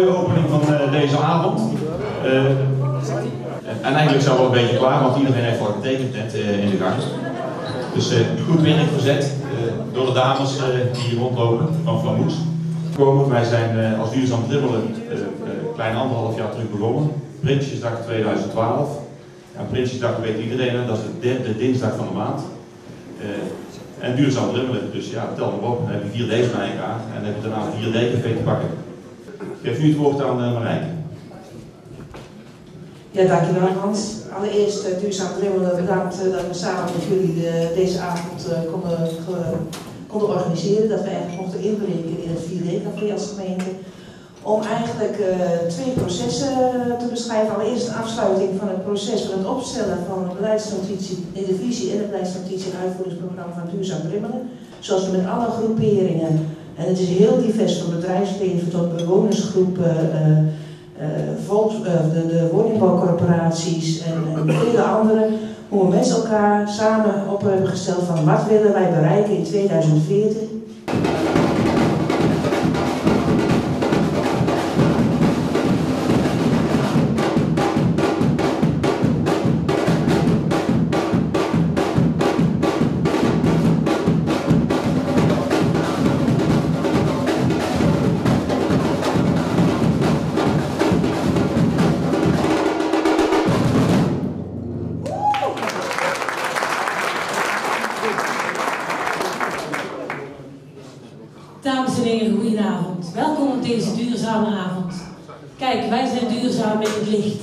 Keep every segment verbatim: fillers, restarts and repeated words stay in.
mooie opening van uh, deze avond. Uh, en eigenlijk zijn we al een beetje klaar, want iedereen heeft al getekend net uh, in de gang. Dus uh, goed werk verzet uh, door de dames uh, die hier rondlopen van Van Moes. Wij zijn uh, als Duurzaam Dribbelen uh, uh, klein anderhalf jaar terug begonnen. Prinsjesdag tweeduizend twaalf. Ja, Prinsjesdag weet iedereen, dat is de derde dinsdag van de maand. Uh, en Duurzaam Dribbelen, dus ja, tel maar op. Dan heb je vier D's bij elkaar en dan heb je daarna vier D-café te pakken. Ik geef nu het woord aan uh, Marijke. Ja, dankjewel Hans. Allereerst uh, Duurzaam Dribbelen, bedankt uh, dat we samen met jullie de, deze avond uh, konden, ge, konden organiseren. Dat we eigenlijk mochten inbreken in het vier D-café als gemeente. Om eigenlijk uh, twee processen te beschrijven. Allereerst een afsluiting van het proces van het opstellen van de beleidsnotitie in de visie en de beleidsnotitie en uitvoeringsprogramma van Duurzaam Dribbelen. Zoals we met alle groeperingen, en het is heel divers van bedrijfsleven tot bewonersgroepen, uh, uh, volks, uh, de, de woningbouwcorporaties en, en vele andere, hoe we met elkaar samen op hebben gesteld van wat willen wij bereiken in tweeduizend veertien. Dames en heren, goedenavond. Welkom op deze duurzame avond. Kijk, wij zijn duurzaam met het licht.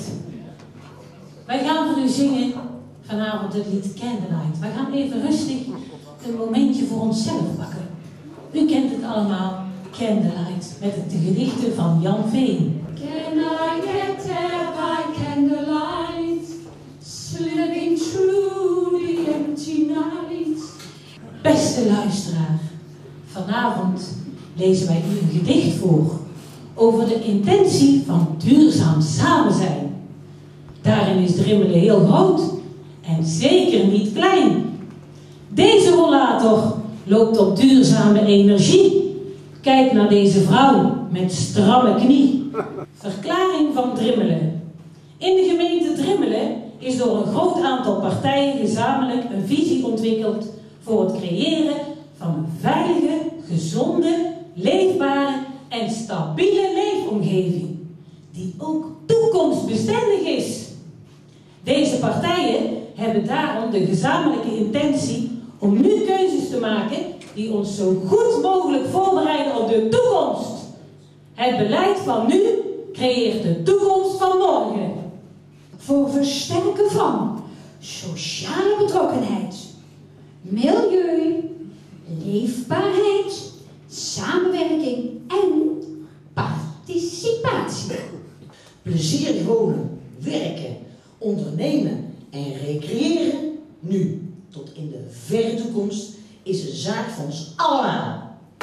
Wij gaan voor u zingen vanavond het lied Candlelight. Wij gaan even rustig een momentje voor onszelf pakken. U kent het allemaal, Candlelight, met de gedichten van Jan Veen. Can I get there by candlelight, slipping through the empty night? Beste luisteraar, vanavond lezen wij u een gedicht voor over de intentie van duurzaam samen zijn. Daarin is Drimmelen heel groot en zeker niet klein. Deze rollator loopt op duurzame energie. Kijk naar deze vrouw met stramme knie. Verklaring van Drimmelen. In de gemeente Drimmelen is door een groot aantal partijen gezamenlijk een visie ontwikkeld voor het creëren van een veilige, gezonde, leefbare en stabiele leefomgeving, die ook toekomstbestendig is. Deze partijen hebben daarom de gezamenlijke intentie om nu keuzes te maken die ons zo goed mogelijk voorbereiden op de toekomst. Het beleid van nu creëert de toekomst van morgen. Voor versterken van sociale betrokkenheid, milieu, leefbaarheid, samenwerking en participatie. Plezierig wonen, werken, ondernemen en recreëren, nu tot in de verre toekomst, is een zaak van ons allemaal.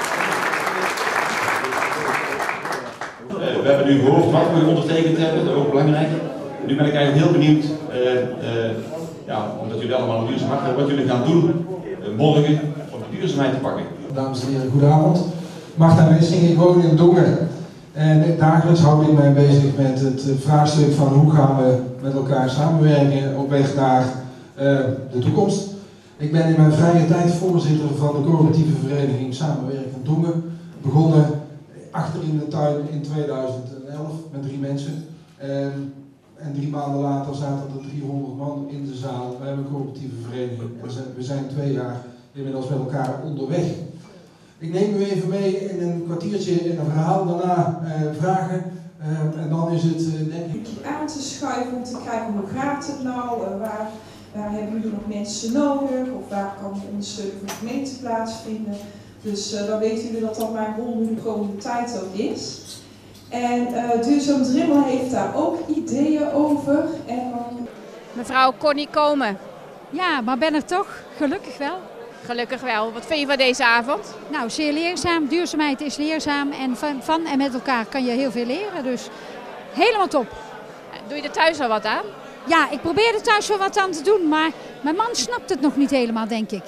Uh, we hebben nu gehoord wat we ondertekend hebben, dat is ook belangrijk. Nu ben ik eigenlijk heel benieuwd, uh, uh, ja, omdat jullie allemaal duurzaam maken, wat jullie gaan doen uh, morgen om de duurzaamheid te pakken. Dames en heren, goedenavond. Marta Wissing, ik woon in Dongen. En dagelijks houd ik mij bezig met het vraagstuk van hoe gaan we met elkaar samenwerken op weg naar uh, de toekomst. Ik ben in mijn vrije tijd voorzitter van de coöperatieve vereniging Samenwerken van Dongen. Begonnen achter in de tuin in tweeduizend elf met drie mensen. En, en drie maanden later zaten er driehonderd man in de zaal bij een coöperatieve vereniging. En we zijn twee jaar inmiddels met elkaar onderweg. Ik neem u even mee in een kwartiertje in een verhaal, daarna uh, vragen uh, en dan is het uh, denk ik aan te schuiven om te kijken hoe gaat het nou, uh, waar, waar hebben jullie nog mensen nodig of waar kan de ondersteuning van de gemeente plaatsvinden. Dus uh, dan weten jullie dat dat mijn rol nu de komende tijd ook is. En uh, Duurzaam Dribbelen heeft daar ook ideeën over. En dan... Mevrouw Connie Komen. Ja, maar ben er toch? Gelukkig wel. Gelukkig wel. Wat vind je van deze avond? Nou, zeer leerzaam. Duurzaamheid is leerzaam en van, van en met elkaar kan je heel veel leren. Dus helemaal top. Doe je er thuis al wat aan? Ja, ik probeer er thuis wel wat aan te doen, maar mijn man snapt het nog niet helemaal, denk ik.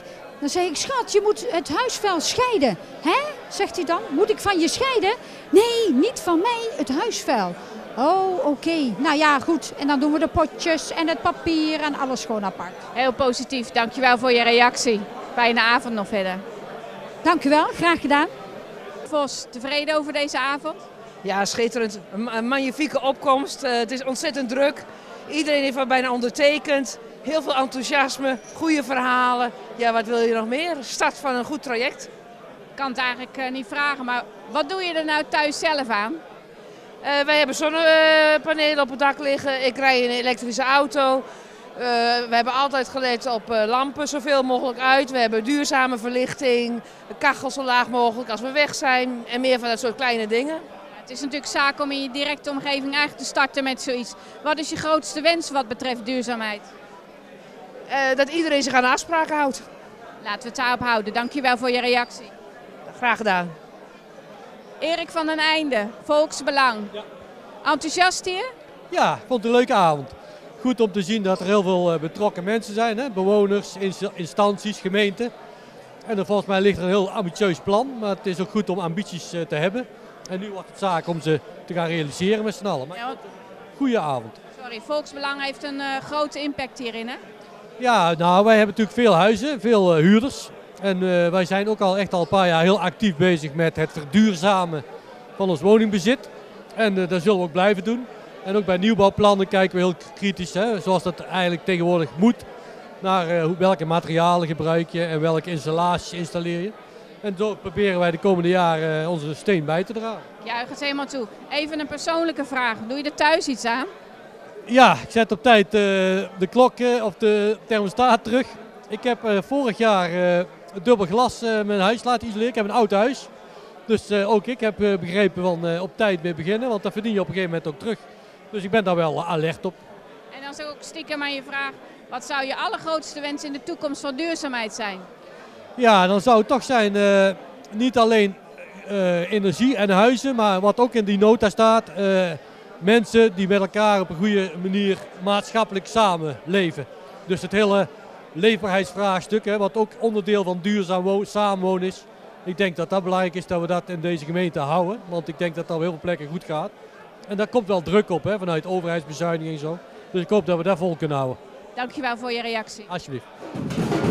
Dan zeg ik, schat, je moet het huisvuil scheiden. Hè? Zegt hij dan, moet ik van je scheiden? Nee, niet van mij, het huisvuil. Oh, oké. Okay. Nou ja, goed. En dan doen we de potjes en het papier en alles gewoon apart. Heel positief, dankjewel voor je reactie. Fijne avond nog verder. Dank u wel, graag gedaan. Vos, tevreden over deze avond? Ja, schitterend. Een magnifieke opkomst. Uh, het is ontzettend druk. Iedereen heeft er bijna ondertekend. Heel veel enthousiasme, goede verhalen. Ja, wat wil je nog meer? Start van een goed traject. Ik kan het eigenlijk uh, niet vragen, maar wat doe je er nou thuis zelf aan? Uh, wij hebben zonnepanelen op het dak liggen. Ik rij een elektrische auto. Uh, we hebben altijd gelet op uh, lampen zoveel mogelijk uit. We hebben duurzame verlichting, kachel zo laag mogelijk als we weg zijn en meer van dat soort kleine dingen. Ja, het is natuurlijk zaak om in je directe omgeving eigenlijk te starten met zoiets. Wat is je grootste wens wat betreft duurzaamheid? Uh, dat iedereen zich aan de afspraken houdt. Laten we het daarop houden. Dankjewel voor je reactie. Graag gedaan. Erik van den Einde, Volksbelang. Ja. Enthousiast hier? Ja, ik vond het een leuke avond. Goed om te zien dat er heel veel betrokken mensen zijn, hè? Bewoners, instanties, gemeenten. En er, volgens mij ligt er een heel ambitieus plan, maar het is ook goed om ambities te hebben. En nu wordt het zaak om ze te gaan realiseren met z'n allen. Maar ja, goeie avond. Sorry, Volksbelang heeft een uh, grote impact hierin, hè? Ja, nou, wij hebben natuurlijk veel huizen, veel uh, huurders. En uh, wij zijn ook al echt al een paar jaar heel actief bezig met het verduurzamen van ons woningbezit. En uh, dat zullen we ook blijven doen. En ook bij nieuwbouwplannen kijken we heel kritisch, hè, zoals dat eigenlijk tegenwoordig moet, naar uh, welke materialen gebruik je en welke installaties installeer je. En zo proberen wij de komende jaren uh, onze steen bij te dragen. Juich het helemaal toe. Even een persoonlijke vraag. Doe je er thuis iets aan? Ja, ik zet op tijd uh, de klok uh, of de thermostaat terug. Ik heb uh, vorig jaar uh, dubbel glas uh, mijn huis laten isoleren. Ik heb een oud huis. Dus uh, ook ik heb uh, begrepen van uh, op tijd mee beginnen, want dat verdien je op een gegeven moment ook terug. Dus ik ben daar wel alert op. En dan is ook stiekem aan je vraag, wat zou je allergrootste wens in de toekomst van duurzaamheid zijn? Ja, dan zou het toch zijn, uh, niet alleen uh, energie en huizen, maar wat ook in die nota staat, uh, mensen die met elkaar op een goede manier maatschappelijk samenleven. Dus het hele leefbaarheidsvraagstuk, hè, wat ook onderdeel van duurzaam wo- samenwonen is. Ik denk dat dat belangrijk is dat we dat in deze gemeente houden, want ik denk dat dat op heel veel plekken goed gaat. En daar komt wel druk op, hè, vanuit overheidsbezuiniging en zo. Dus ik hoop dat we dat vol kunnen houden. Dankjewel voor je reactie. Alsjeblieft.